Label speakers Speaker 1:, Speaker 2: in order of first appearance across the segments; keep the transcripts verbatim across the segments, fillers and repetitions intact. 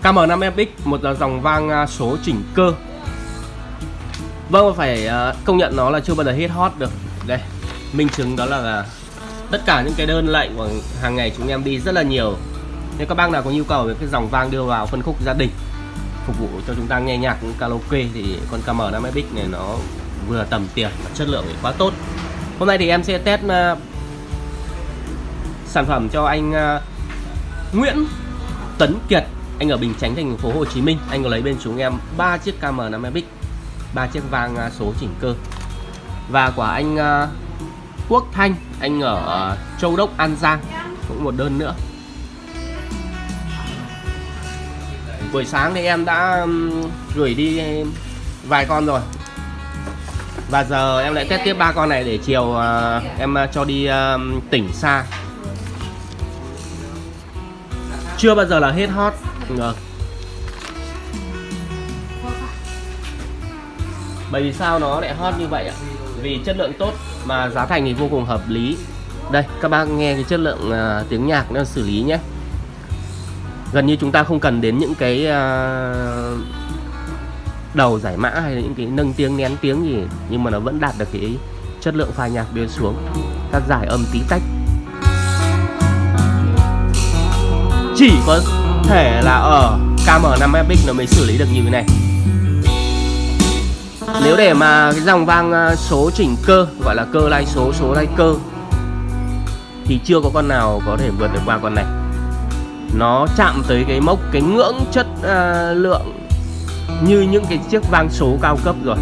Speaker 1: K M năm F X, một dòng vang số chỉnh cơ. Vâng, phải công nhận nó là chưa bao giờ hết hot được. Đây, minh chứng đó là tất cả những cái đơn lệnh của hàng ngày chúng em đi rất là nhiều. Nếu các bác nào có nhu cầu về cái dòng vang đưa vào phân khúc gia đình phục vụ cho chúng ta nghe nhạc cũng karaoke thì con K M năm F X này nó vừa tầm tiền và chất lượng thì quá tốt. Hôm nay thì em sẽ test uh, sản phẩm cho anh uh, Nguyễn Tấn Kiệt, anh ở Bình Chánh, thành phố Hồ Chí Minh. Anh có lấy bên chúng em ba chiếc K M năm F X, ba chiếc vang uh, số chỉnh cơ. Và của anh uh, Quốc Thanh, anh ở uh, Châu Đốc, An Giang, cũng một đơn nữa. Buổi sáng thì em đã um, gửi đi vài con rồi. Và giờ em lại test tiếp ba con này để chiều uh, em uh, cho đi uh, tỉnh xa. Chưa bao giờ là hết hot. Ngờ. Bởi vì sao nó lại hot như vậy ạ? Vì chất lượng tốt mà giá thành thì vô cùng hợp lý. Đây, các bác nghe cái chất lượng uh, tiếng nhạc nó xử lý nhé. Gần như chúng ta không cần đến những cái uh, đầu giải mã hay là những cái nâng tiếng nén tiếng gì, nhưng mà nó vẫn đạt được cái chất lượng pha nhạc đưa xuống, các giải âm tí tách. Chỉ có thể là ở K M năm F X nó mới xử lý được như thế này. Nếu để mà cái dòng vang số chỉnh cơ, gọi là cơ lai số, số lai cơ, thì chưa có con nào có thể vượt được qua con này. Nó chạm tới cái mốc, cái ngưỡng chất uh, lượng như những cái chiếc vang số cao cấp rồi.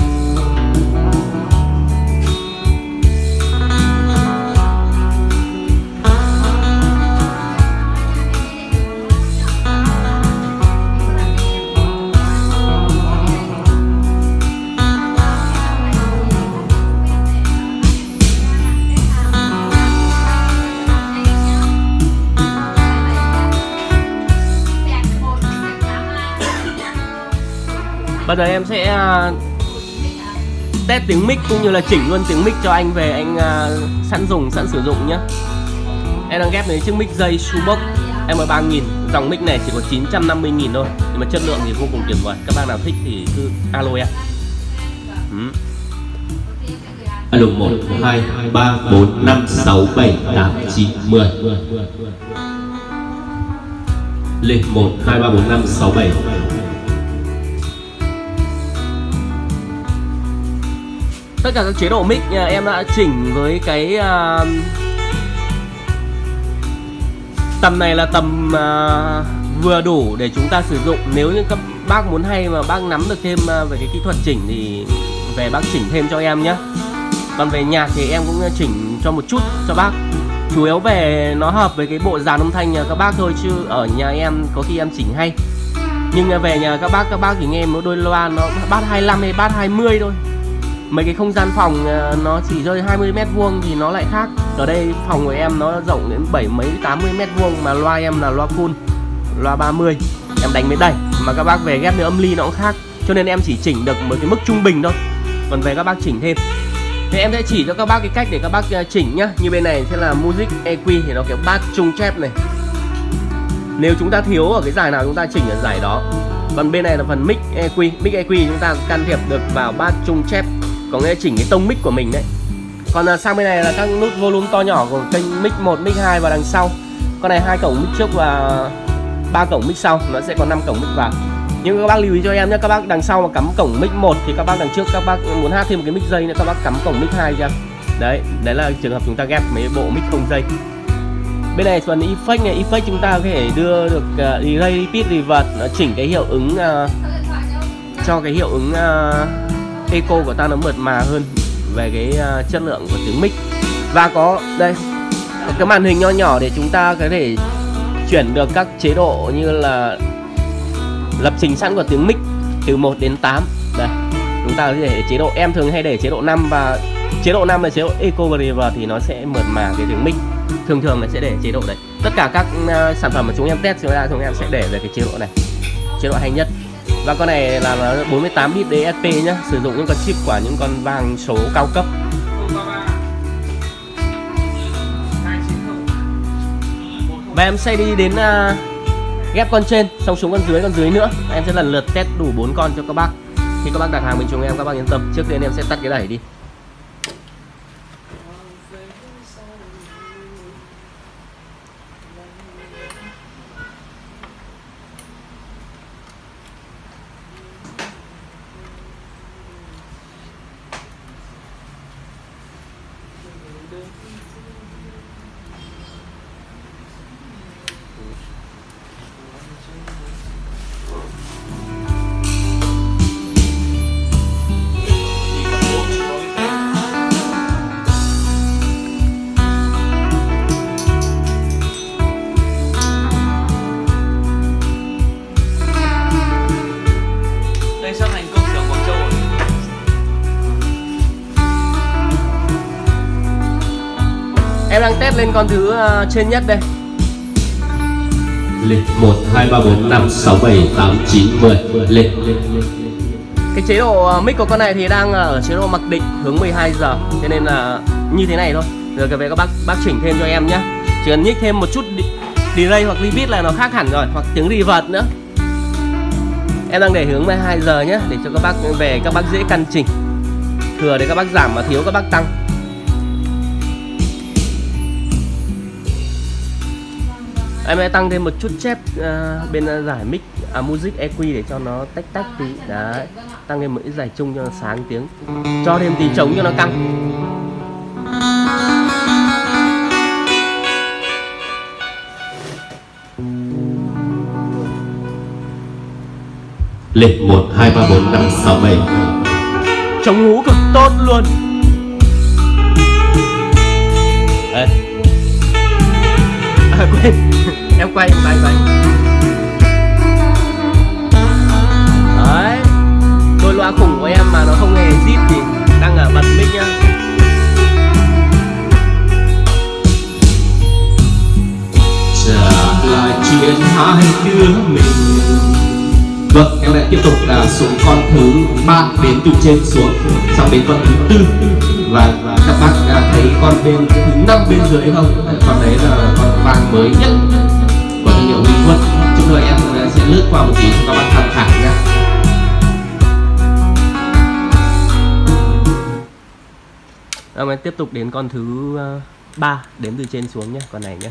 Speaker 1: Bây giờ em sẽ uh, test tiếng mic cũng như là chỉnh luôn tiếng mic cho anh về anh uh, sẵn dùng, sẵn sử dụng nhé. Em đang ghép với chiếc mic dây Subox M ba nghìn. Dòng mic này chỉ có chín trăm năm mươi nghìn thôi, nhưng mà chất lượng thì vô cùng tuyệt vời. Các bác nào thích thì cứ alo em. ừ.
Speaker 2: Alo một, hai, ba, bốn, năm, sáu, bảy, tám, chín, mười. Lên một, hai, ba, bốn, năm, sáu, bảy.
Speaker 1: Tất cả các chế độ mic em đã chỉnh với cái uh, tầm này là tầm uh, vừa đủ để chúng ta sử dụng. Nếu như các bác muốn hay mà bác nắm được thêm uh, về cái kỹ thuật chỉnh thì về bác chỉnh thêm cho em nhé. Còn về nhạc thì em cũng chỉnh cho một chút cho bác. Chủ yếu về nó hợp với cái bộ dàn âm thanh nhà các bác thôi, chứ ở nhà em có khi em chỉnh hay. Nhưng về nhà các bác, các bác chỉ nghe một đôi loa nó bass hai mươi lăm hay bass hai mươi thôi. Mấy cái không gian phòng nó chỉ rơi hai mươi mét vuông thì nó lại khác. Ở đây phòng của em nó rộng đến bảy mấy tám mươi mét vuông mà loa em là loa full, loa ba mươi. Em đánh với đẩy, mà các bác về ghép nữa âm ly nó cũng khác. Cho nên em chỉ chỉnh được một cái mức trung bình thôi. Còn về các bác chỉnh thêm. Thế em sẽ chỉ cho các bác cái cách để các bác chỉnh nhá. Như bên này sẽ là Music e quy thì nó kiểu bass trung chép này. Nếu chúng ta thiếu ở cái giải nào chúng ta chỉnh ở giải đó. Còn bên này là phần mic e quy, mic e quy chúng ta can thiệp được vào bass trung chép, có nghĩa chỉnh cái tông mic của mình đấy. Còn uh, sang bên này là các nút volume to nhỏ của kênh mic một, mic hai và đằng sau. Con này hai cổng mic trước và ba cổng mic sau, nó sẽ có năm cổng mic vào. Nhưng các bác lưu ý cho em nhé, các bác đằng sau mà cắm cổng mic một thì các bác đằng trước các bác muốn hát thêm một cái mic dây nữa, các bác cắm cổng mic hai cho. Đấy, đấy là trường hợp chúng ta ghép mấy bộ mic không dây. Bên này phần effect này, effect chúng ta có thể đưa được uh, delay, repeat, reverb, nó chỉnh cái hiệu ứng uh, cho cái hiệu ứng uh, echo của ta nó mượt mà hơn về cái uh, chất lượng của tiếng mic. Và có đây có cái màn hình nho nhỏ để chúng ta có thể chuyển được các chế độ như là lập trình sẵn của tiếng mic từ một đến tám. Đây, chúng ta có thể để chế độ, em thường hay để chế độ năm, và chế độ năm là chế độ echo và reverb thì nó sẽ mượt mà cái tiếng mic. Thường thường là sẽ để chế độ đấy. Tất cả các uh, sản phẩm mà chúng em test chúng ta chúng em sẽ để về cái chế độ này, chế độ hay nhất. Và con này là nó bốn mươi tám bit đê ét pê nhá, sử dụng những con chip của những con vang số cao cấp. Và em sẽ đi đến uh, ghép con trên xong xuống con dưới, con dưới nữa. Em sẽ lần lượt test đủ bốn con cho các bác. Khi các bác đặt hàng bên chúng em, các bác yên tâm. Trước tiên em sẽ tắt cái đẩy đi. Em đang test lên con thứ uh, trên nhất đây.
Speaker 2: Lên một, hai, ba, bốn, năm, sáu, bảy, tám, chín, mười. Lên.
Speaker 1: Cái chế độ uh, mic của con này thì đang uh, ở chế độ mặc định hướng mười hai giờ. Cho nên là như thế này thôi. Rồi về các bác bác chỉnh thêm cho em nhé. Chỉ cần nhích thêm một chút delay hoặc repeat là nó khác hẳn rồi. Hoặc tiếng reverb nữa. Em đang để hướng mười hai giờ nhé. Để cho các bác về các bác dễ căn chỉnh. Thừa để các bác giảm mà thiếu các bác tăng. Em sẽ tăng thêm một chút chép uh, bên uh, giải mic à, Music e quy để cho nó tách tách tí. Đấy, tăng thêm một ít giải chung cho nó sáng tiếng. Cho thêm tí trống cho nó căng.
Speaker 2: Lên một, hai, ba, bốn, năm, sáu, bảy.
Speaker 1: Trống hú cực tốt luôn. Đấy. À, quên. Em quay, em quay, quay. Đấy. Đôi loa khủng của em mà nó không hề zip thì đang ở bật mic nhá.
Speaker 2: Trả lại chuyện hai đứa mình. Vâng, em lại tiếp tục là xuống con thứ ba đến từ trên xuống, xong đến con thứ tư. Và các bác đã thấy con bên thứ năm bên dưới không? Con đấy là con vàng mới nhất của thương hiệu Wingwood. Chúng tôi em sẽ lướt qua một tí cho các bác tham khảo nhé.
Speaker 1: Em tiếp tục đến con thứ ba đến từ trên xuống nhé, con này nhé.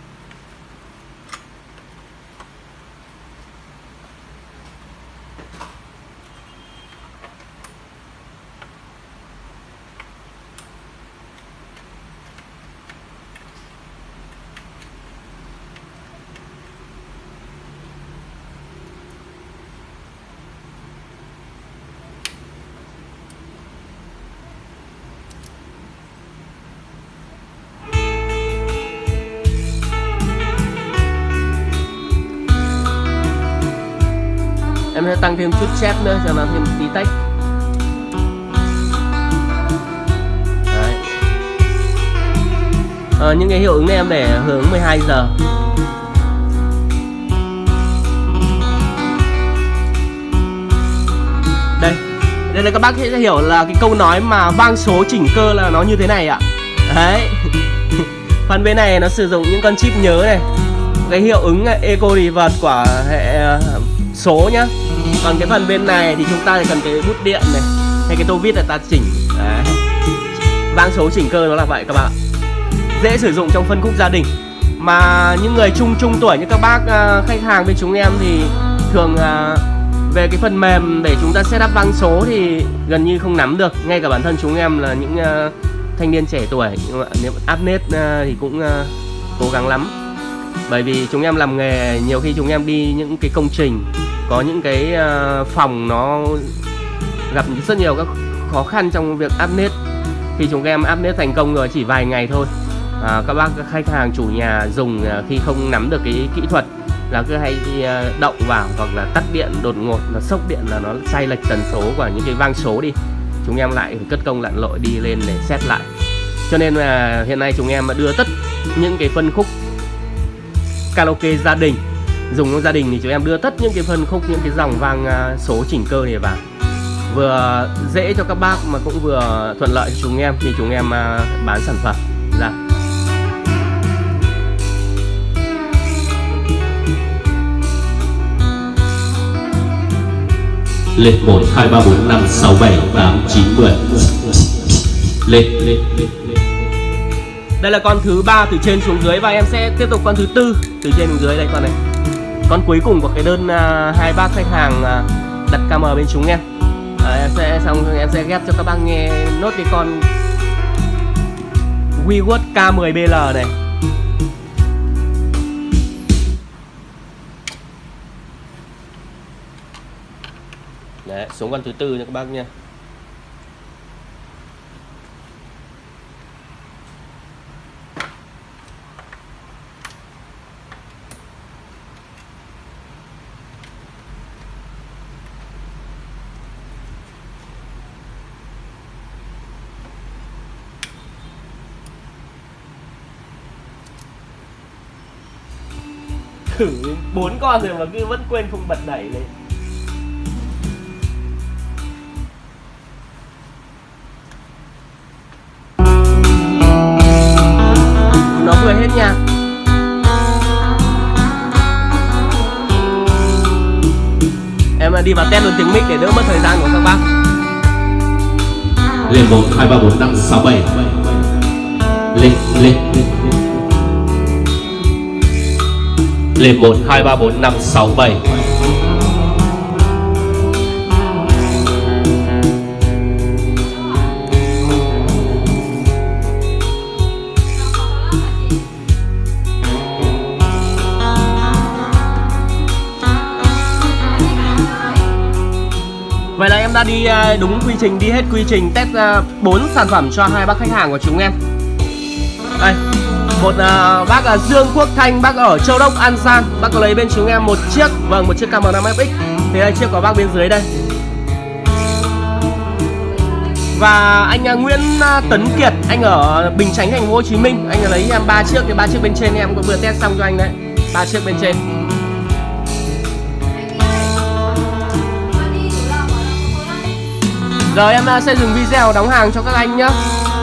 Speaker 1: Em sẽ tăng thêm chút chép nữa cho nó thêm tí tách. Đấy. À, những cái hiệu ứng này em để hướng mười hai giờ. Đây, đây là các bác sẽ hiểu là cái câu nói mà vang số chỉnh cơ là nó như thế này ạ. Đấy. Phần bên này nó sử dụng những con chip nhớ này, cái hiệu ứng Eco Reverb của hệ số nhá. Còn cái phần bên này thì chúng ta cần cái bút điện này hay cái tô vít để ta chỉnh. Đấy. Vang số chỉnh cơ nó là vậy các bạn. Dễ sử dụng trong phân khúc gia đình. Mà những người trung trung tuổi như các bác uh, khách hàng bên chúng em thì thường uh, về cái phần mềm để chúng ta setup vang số thì gần như không nắm được. Ngay cả bản thân chúng em là những uh, thanh niên trẻ tuổi, nhưng mà nếu update uh, thì cũng uh, cố gắng lắm. Bởi vì chúng em làm nghề, nhiều khi chúng em đi những cái công trình, có những cái uh, phòng nó gặp rất nhiều các khó khăn trong việc update. Khi chúng em update thành công rồi chỉ vài ngày thôi, à, các bác các khách hàng chủ nhà dùng uh, khi không nắm được cái kỹ thuật là cứ hay uh, động vào hoặc là tắt điện đột ngột, là sốc điện là nó sai lệch tần số của những cái vang số đi. Chúng em lại phải cất công lặn lội đi lên để set lại. Cho nên là hiện nay chúng em đưa tất những cái phân khúc karaoke gia đình, dùng trong gia đình thì chúng em đưa tất những cái phân khúc, những cái dòng vang số chỉnh cơ này vào, vừa dễ cho các bác mà cũng vừa thuận lợi cho chúng em khi chúng em bán sản phẩm ra.
Speaker 2: Lên một hai ba bốn năm sáu bảy tám chín mười. Lên lên lên.
Speaker 1: Đây là con thứ ba từ trên xuống dưới và em sẽ tiếp tục con thứ tư từ trên xuống dưới đây con này. Con cuối cùng của cái đơn uh, hai bác khách hàng uh, đặt ca em bên chúng em. À, em sẽ xong em sẽ ghép cho các bác nghe nốt cái con WeWord K mười B L này. Đấy, xuống con thứ tư nha các bác nha. Thử bốn con rồi mà cứ vẫn quên không bật đẩy này. Nó vừa hết nha. Em đi vào test luôn tiếng mic để đỡ mất thời gian của các bác.
Speaker 2: Lên một hai ba bốn năm sáu bảy. Lên lên lên. Lên một hai ba bốn năm sáu bảy.
Speaker 1: Vậy là em đã đi đúng quy trình, đi hết quy trình test bốn sản phẩm cho hai bác khách hàng của chúng em. Đây, một uh, bác uh, Dương Quốc Thanh, bác ở Châu Đốc An Giang, bác có lấy bên chúng em một chiếc, vâng, một chiếc K M năm F X. Thì đây chiếc của bác bên dưới đây. Và anh uh, Nguyễn uh, Tấn Kiệt, anh ở Bình Chánh, thành phố Hồ Chí Minh, anh lấy em ba chiếc, cái ba chiếc bên trên em cũng vừa test xong cho anh đấy, ba chiếc bên trên. Rồi em uh, sẽ dừng video đóng hàng cho các anh nhé.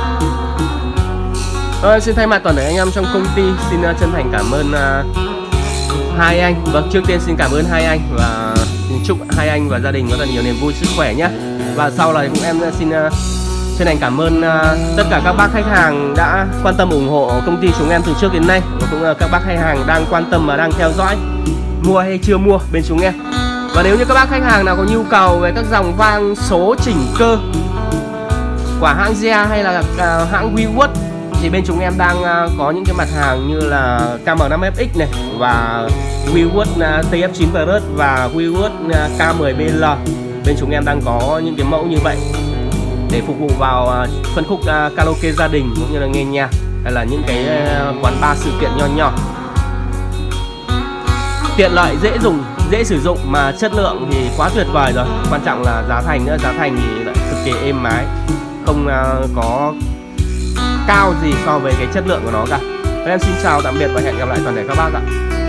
Speaker 1: Ờ, xin thay mặt toàn thể anh em trong công ty xin uh, chân thành cảm ơn uh, hai anh. Vâng, trước tiên xin cảm ơn hai anh và chúc hai anh và gia đình có thật nhiều niềm vui, sức khỏe nhé. Và sau này cũng em xin uh, chân thành cảm ơn uh, tất cả các bác khách hàng đã quan tâm ủng hộ công ty chúng em từ trước đến nay, và cũng uh, các bác khách hàng đang quan tâm và đang theo dõi mua hay chưa mua bên chúng em. Và nếu như các bác khách hàng nào có nhu cầu về các dòng vang số chỉnh cơ của hãng Zea hay là uh, hãng WeWord thì bên chúng em đang uh, có những cái mặt hàng như là K M năm F X này và WeWord uh, T F chín Plus và WeWord uh, K mười B L. Bên chúng em đang có những cái mẫu như vậy để phục vụ vào uh, phân khúc uh, karaoke gia đình cũng như là nghe nhạc hay là những cái uh, quán bar sự kiện nho nhỏ. Tiện lợi, dễ dùng, dễ sử dụng mà chất lượng thì quá tuyệt vời rồi. Quan trọng là giá thành nữa, giá thành thì lại cực kỳ êm ái, không uh, có cao gì so với cái chất lượng của nó cả. Em xin chào tạm biệt và hẹn gặp lại toàn thể các bác ạ.